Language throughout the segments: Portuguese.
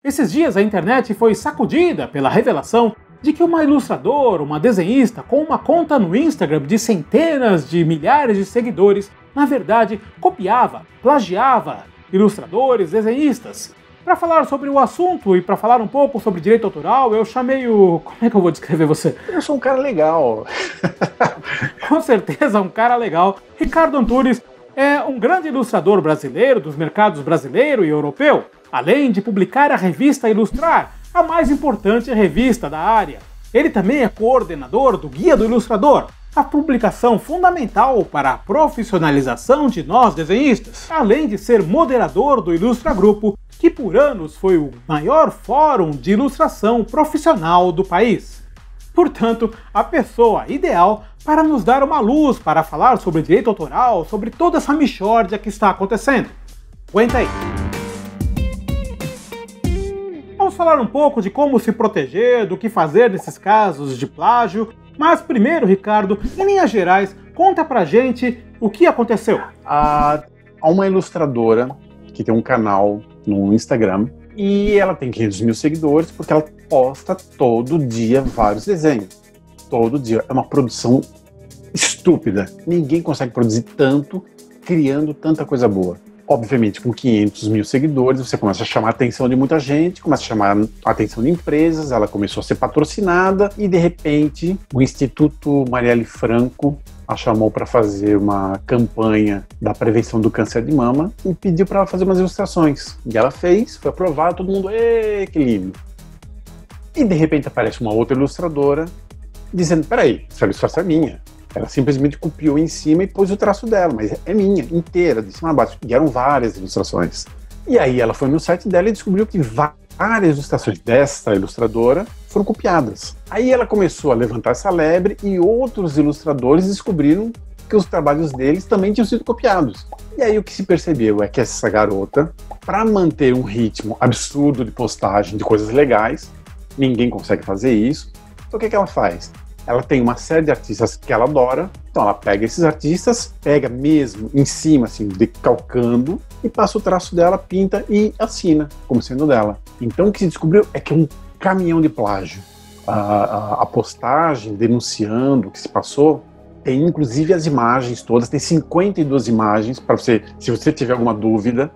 Esses dias a internet foi sacudida pela revelação de que uma ilustradora, uma desenhista com uma conta no Instagram de centenas de milhares de seguidores, na verdade copiava, plagiava ilustradores, desenhistas. Para falar sobre o assunto e para falar um pouco sobre direito autoral, eu chamei o... Como é que eu vou descrever você? Eu sou um cara legal. Com certeza, um cara legal. Ricardo Antunes é um grande ilustrador brasileiro dos mercados brasileiro e europeu, além de publicar a revista Ilustrar, a mais importante revista da área. Ele também é coordenador do Guia do Ilustrador, a publicação fundamental para a profissionalização de nós desenhistas, além de ser moderador do Ilustra Grupo, que por anos foi o maior fórum de ilustração profissional do país. Portanto, a pessoa ideal para nos dar uma luz para falar sobre direito autoral, sobre toda essa mixórdia que está acontecendo. Aguenta aí! Vamos falar um pouco de como se proteger, do que fazer nesses casos de plágio, mas primeiro, Ricardo, em linhas gerais, conta pra gente o que aconteceu. Há uma ilustradora que tem um canal no Instagram e ela tem 500 mil seguidores porque ela posta todo dia vários desenhos. Todo dia. É uma produção estúpida. Ninguém consegue produzir tanto criando tanta coisa boa. Obviamente, com 500 mil seguidores, você começa a chamar a atenção de muita gente, começa a chamar a atenção de empresas, ela começou a ser patrocinada e, de repente, o Instituto Marielle Franco a chamou para fazer uma campanha da prevenção do câncer de mama e pediu para ela fazer umas ilustrações. E ela fez, foi aprovada, todo mundo, ê, que lindo. E, de repente, aparece uma outra ilustradora dizendo, peraí, essa ilustração é minha. Ela simplesmente copiou em cima e pôs o traço dela, mas é minha, inteira, de cima a baixo. E eram várias ilustrações. E aí ela foi no site dela e descobriu que várias ilustrações dessa ilustradora foram copiadas. Aí ela começou a levantar essa lebre e outros ilustradores descobriram que os trabalhos deles também tinham sido copiados. E aí o que se percebeu é que essa garota, para manter um ritmo absurdo de postagem de coisas legais, ninguém consegue fazer isso, então o que ela faz? Ela tem uma série de artistas que ela adora, então ela pega esses artistas, pega mesmo em cima, assim, decalcando, e passa o traço dela, pinta e assina, como sendo dela. Então o que se descobriu é que é um caminhão de plágio. A postagem denunciando o que se passou, tem inclusive as imagens todas, tem 52 imagens, para você, se você tiver alguma dúvida,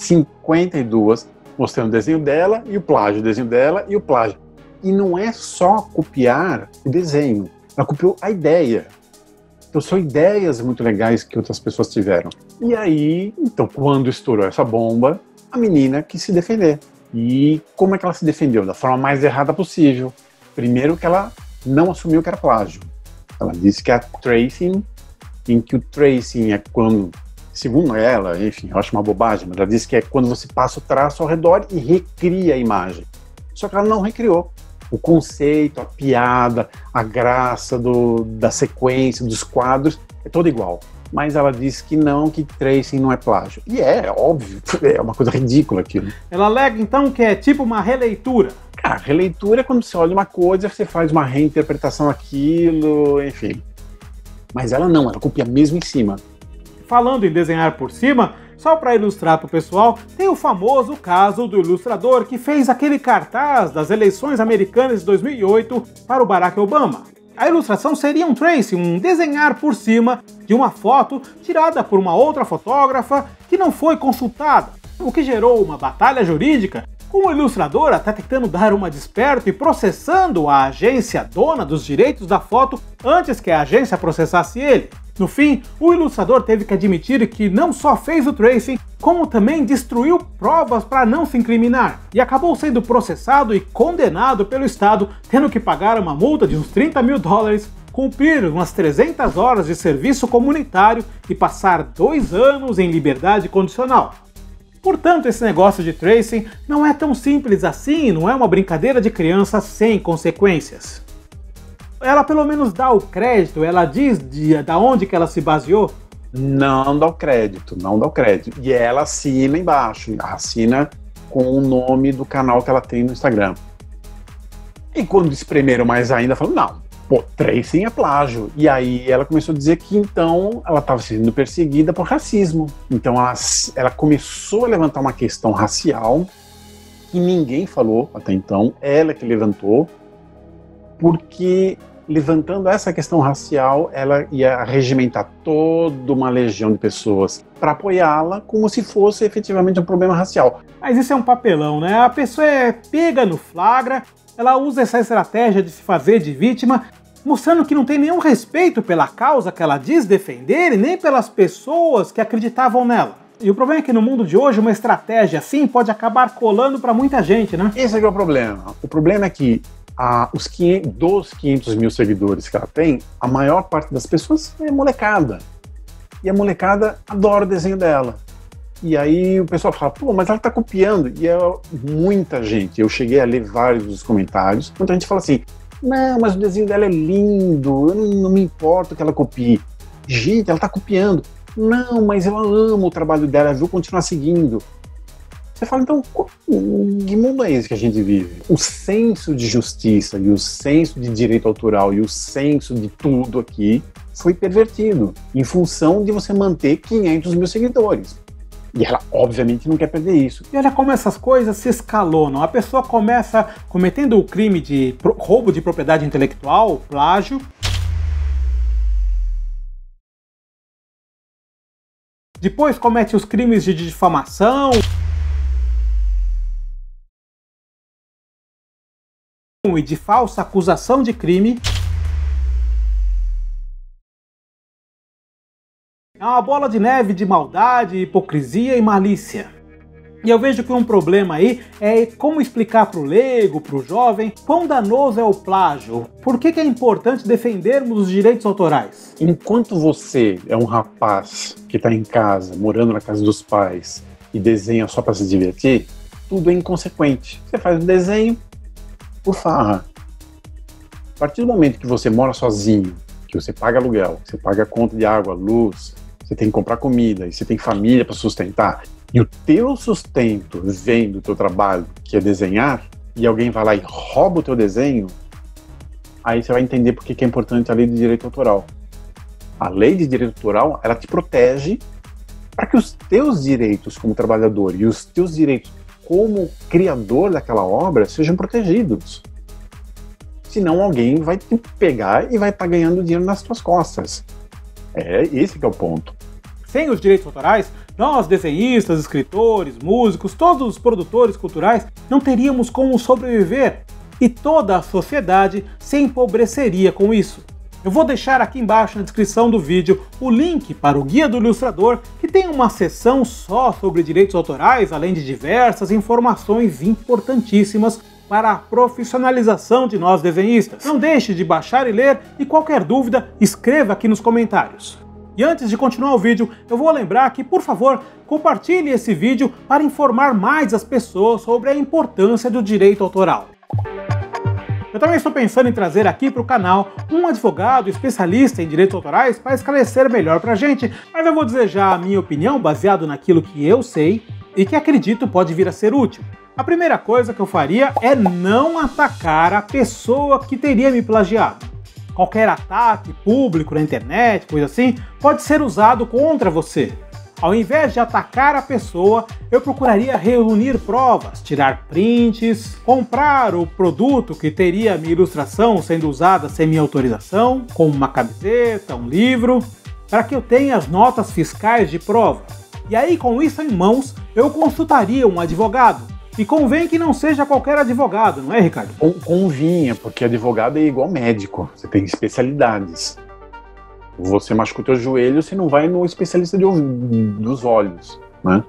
52, mostrando o desenho dela e o plágio, o desenho dela e o plágio. E não é só copiar o desenho, ela copiou a ideia. Então são ideias muito legais que outras pessoas tiveram. E aí, então, quando estourou essa bomba, a menina quis se defender. E como é que ela se defendeu? Da forma mais errada possível. Primeiro que ela não assumiu que era plágio. Ela disse que é tracing, em que o tracing é quando, segundo ela, enfim, eu acho uma bobagem, mas ela disse que é quando você passa o traço ao redor e recria a imagem. Só que ela não recriou. O conceito, a piada, a graça da sequência, dos quadros, é todo igual. Mas ela disse que não, que tracing não é plágio. E é óbvio, é uma coisa ridícula aquilo. Ela alega então que é tipo uma releitura. Cara, releitura é quando você olha uma coisa, você faz uma reinterpretação daquilo, enfim. Mas ela não, ela copia mesmo em cima. Falando em desenhar por cima, só para ilustrar para o pessoal, tem o famoso caso do ilustrador que fez aquele cartaz das eleições americanas de 2008 para o Barack Obama. A ilustração seria um tracing, um desenhar por cima de uma foto tirada por uma outra fotógrafa que não foi consultada, o que gerou uma batalha jurídica, com o ilustrador até tentando dar uma desperto e processando a agência dona dos direitos da foto antes que a agência processasse ele. No fim, o ilustrador teve que admitir que não só fez o tracing, como também destruiu provas para não se incriminar, e acabou sendo processado e condenado pelo Estado, tendo que pagar uma multa de uns $30 mil, cumprir umas 300 horas de serviço comunitário e passar 2 anos em liberdade condicional. Portanto, esse negócio de tracing não é tão simples assim, não é uma brincadeira de criança sem consequências. Ela pelo menos dá o crédito, ela diz da onde que ela se baseou? Não dá o crédito, não dá o crédito. E ela assina embaixo, assina com o nome do canal que ela tem no Instagram. E quando espremeram mais ainda, falaram, não, pô, tracing é plágio. E aí ela começou a dizer que então ela estava sendo perseguida por racismo. Então ela começou a levantar uma questão racial que ninguém falou até então, ela que levantou, porque levantando essa questão racial, ela ia regimentar toda uma legião de pessoas para apoiá-la como se fosse efetivamente um problema racial. Mas isso é um papelão, né? A pessoa é pega no flagra, ela usa essa estratégia de se fazer de vítima, mostrando que não tem nenhum respeito pela causa que ela diz defender e nem pelas pessoas que acreditavam nela. E o problema é que no mundo de hoje uma estratégia assim pode acabar colando para muita gente, né? Esse é que é o problema. O problema é que dos 500 mil seguidores que ela tem, a maior parte das pessoas é molecada. E a molecada adora o desenho dela. E aí o pessoal fala, pô, mas ela tá copiando. E é muita gente, eu cheguei a ler vários dos comentários, muita gente fala assim, não, mas o desenho dela é lindo, eu não me importo que ela copie. Gente, ela tá copiando. Não, mas eu amo o trabalho dela, eu vou continuar seguindo. Você fala, então, que mundo é esse que a gente vive? O senso de justiça e o senso de direito autoral e o senso de tudo aqui foi pervertido em função de você manter 500 mil seguidores. E ela, obviamente, não quer perder isso. E olha como essas coisas se escalonam. A pessoa começa cometendo o crime de roubo de propriedade intelectual, plágio. Depois comete os crimes de difamação e de falsa acusação de crime. É uma bola de neve de maldade, hipocrisia e malícia. E eu vejo que um problema aí é como explicar para o leigo, para o jovem, quão danoso é o plágio. Por que é importante defendermos os direitos autorais? Enquanto você é um rapaz que está em casa, morando na casa dos pais, e desenha só para se divertir, tudo é inconsequente. Você faz um desenho por farra. A partir do momento que você mora sozinho, que você paga aluguel, que você paga a conta de água, luz, você tem que comprar comida e você tem família para sustentar, e o teu sustento vem do teu trabalho, que é desenhar, e alguém vai lá e rouba o teu desenho, aí você vai entender por que é importante a lei de direito autoral. A lei de direito autoral, ela te protege para que os teus direitos como trabalhador e os teus direitos como criador daquela obra sejam protegidos. Senão alguém vai te pegar e vai estar ganhando dinheiro nas tuas costas. Esse que é o ponto. Sem os direitos autorais, nós, desenhistas, escritores, músicos, todos os produtores culturais, não teríamos como sobreviver e toda a sociedade se empobreceria com isso. Eu vou deixar aqui embaixo na descrição do vídeo o link para o Guia do Ilustrador, que tem uma seção só sobre direitos autorais, além de diversas informações importantíssimas para a profissionalização de nós desenhistas. Não deixe de baixar e ler, e qualquer dúvida, escreva aqui nos comentários. E antes de continuar o vídeo, eu vou lembrar que, por favor, compartilhe esse vídeo para informar mais as pessoas sobre a importância do direito autoral. Eu também estou pensando em trazer aqui para o canal um advogado especialista em direitos autorais para esclarecer melhor para a gente, mas eu vou dizer já a minha opinião baseado naquilo que eu sei e que acredito pode vir a ser útil. A primeira coisa que eu faria é não atacar a pessoa que teria me plagiado. Qualquer ataque público na internet, coisa assim, pode ser usado contra você. Ao invés de atacar a pessoa, eu procuraria reunir provas, tirar prints, comprar o produto que teria a minha ilustração sendo usada sem minha autorização, como uma camiseta, um livro, para que eu tenha as notas fiscais de prova. E aí, com isso em mãos, eu consultaria um advogado. E convém que não seja qualquer advogado, não é, Ricardo? Convinha, porque advogado é igual médico, você tem especialidades. Você machuca o teu joelho, você não vai no especialista dos olhos, né?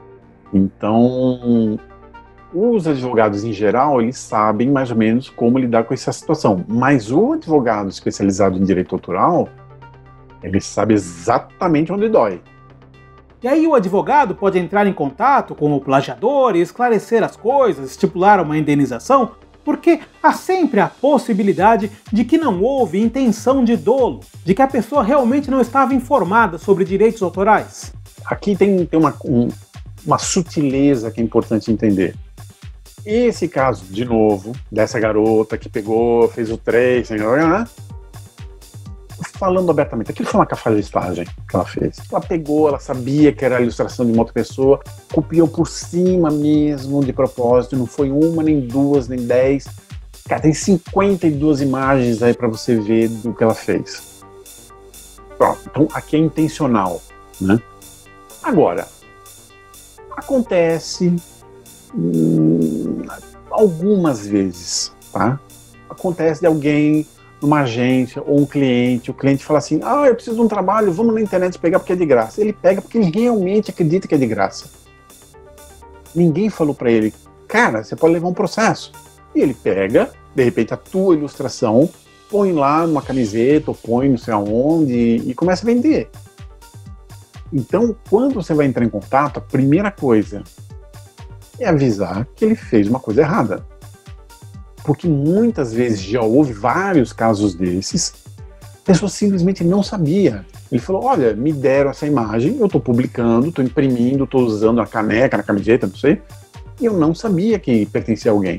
Então, os advogados em geral, eles sabem mais ou menos como lidar com essa situação. Mas o advogado especializado em direito autoral, ele sabe exatamente onde dói. E aí o advogado pode entrar em contato com o plagiador e esclarecer as coisas, estipular uma indenização, porque há sempre a possibilidade de que não houve intenção de dolo, de que a pessoa realmente não estava informada sobre direitos autorais. Aqui tem uma sutileza que é importante entender. Esse caso, de novo, dessa garota que pegou, fez o 3, falando abertamente. Aquilo foi uma cafajestagem que ela fez. Ela pegou, ela sabia que era a ilustração de uma outra pessoa, copiou por cima mesmo, de propósito, não foi uma, nem duas, nem 10. Cara, tem 52 imagens aí pra você ver do que ela fez. Pronto, então aqui é intencional, né? Agora, acontece algumas vezes, tá? Acontece de alguém numa agência ou um cliente, o cliente fala assim, eu preciso de um trabalho, vamos na internet pegar porque é de graça. Ele pega porque ele realmente acredita que é de graça. Ninguém falou pra ele, cara, você pode levar um processo. E ele pega, de repente, a tua ilustração, põe lá numa camiseta, ou põe não sei aonde, e começa a vender. Então, quando você vai entrar em contato, a primeira coisa é avisar que ele fez uma coisa errada. Porque muitas vezes já houve vários casos desses, a pessoa simplesmente não sabia. Ele falou, olha, me deram essa imagem, eu estou publicando, estou imprimindo, estou usando na caneca, na camiseta, não sei, e eu não sabia que pertencia a alguém.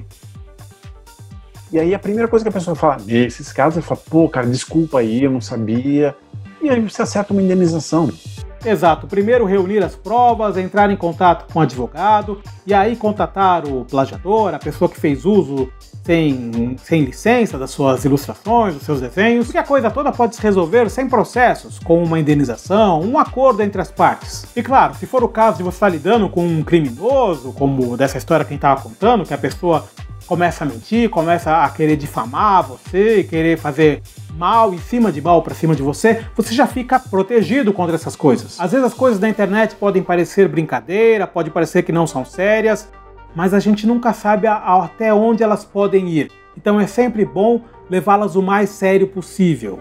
E aí a primeira coisa que a pessoa fala, nesses casos, ele fala, pô, cara, desculpa aí, eu não sabia. E aí você acerta uma indenização. Exato, primeiro reunir as provas, entrar em contato com o advogado e aí contatar o plagiador, a pessoa que fez uso sem licença das suas ilustrações, dos seus desenhos, porque a coisa toda pode se resolver sem processos, com uma indenização, um acordo entre as partes. E claro, se for o caso de você estar lidando com um criminoso, como dessa história que a gente estava contando, que a pessoa começa a mentir, começa a querer difamar você, querer fazer mal em cima de mal pra cima de você, você já fica protegido contra essas coisas. Às vezes as coisas da internet podem parecer brincadeira, pode parecer que não são sérias, mas a gente nunca sabe até onde elas podem ir. Então é sempre bom levá-las o mais sério possível.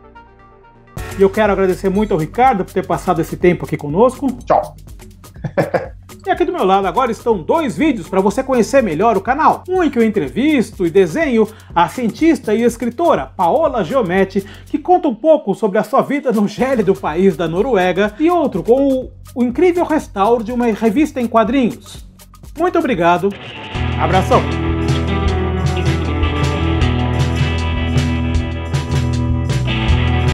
E eu quero agradecer muito ao Ricardo por ter passado esse tempo aqui conosco. Tchau! E aqui do meu lado agora estão 2 vídeos para você conhecer melhor o canal. Um em que eu entrevisto e desenho a cientista e escritora Paola Giametti, que conta um pouco sobre a sua vida no gélido país da Noruega, e outro com o incrível restauro de uma revista em quadrinhos. Muito obrigado, abração!